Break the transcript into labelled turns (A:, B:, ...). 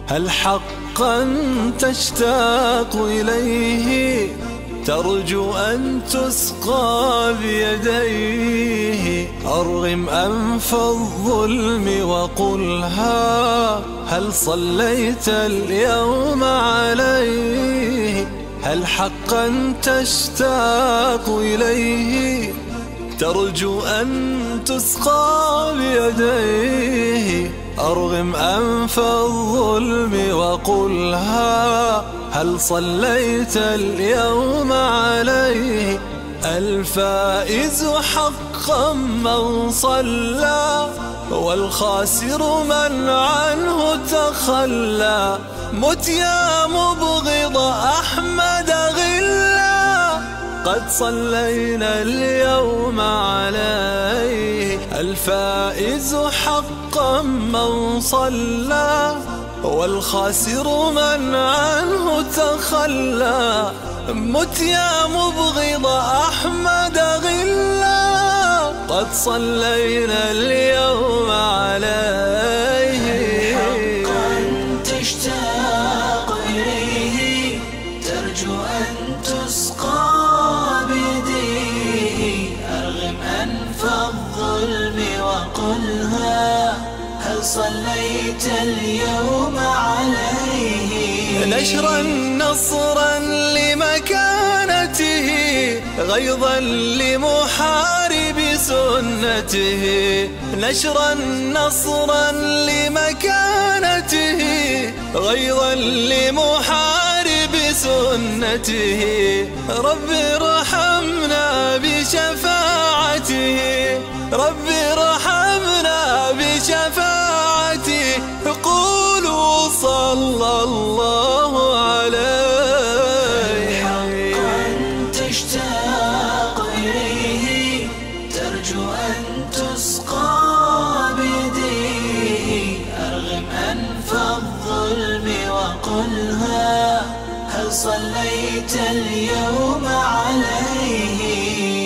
A: هل حقا تشتاق إليه ترجو أن تسقى بيديه؟ أرغم أنف الظلم وقلها هل صليت اليوم عليه؟ هل حقا تشتاق إليه ترجو أن تسقى بيديه؟ أرغم أنف الظلم وقلها هل صليت اليوم عليه؟ الفائز حقا من صلى والخاسر من عنه تخلى. مت يا مبغض أحمد غلا قد صلينا اليوم عليه. الفائز حقا من صلى والخاسر من عنه تخلى. مت يا مبغض أحمد غلا قد صلينا اليوم عليه.
B: حقا تشتاق إليه ترجو أن تسقى بيديه. أرغم أنف الظلم وقلها هل صليت اليوم عليه؟
A: نشرا نصرا لمكانته غيظا لمحارب سنته. نشرا نصرا لمكانته غيظا لمحارب سنته. رب ارحمنا بشفاعته، رب ارحمنا بشفاعته. قولوا صلى الله عليه.
B: حقا تشتاق إليه ترجو أن تسقى بيديه. أرغم أنف الظلم وقلها هل صليت اليوم عليه؟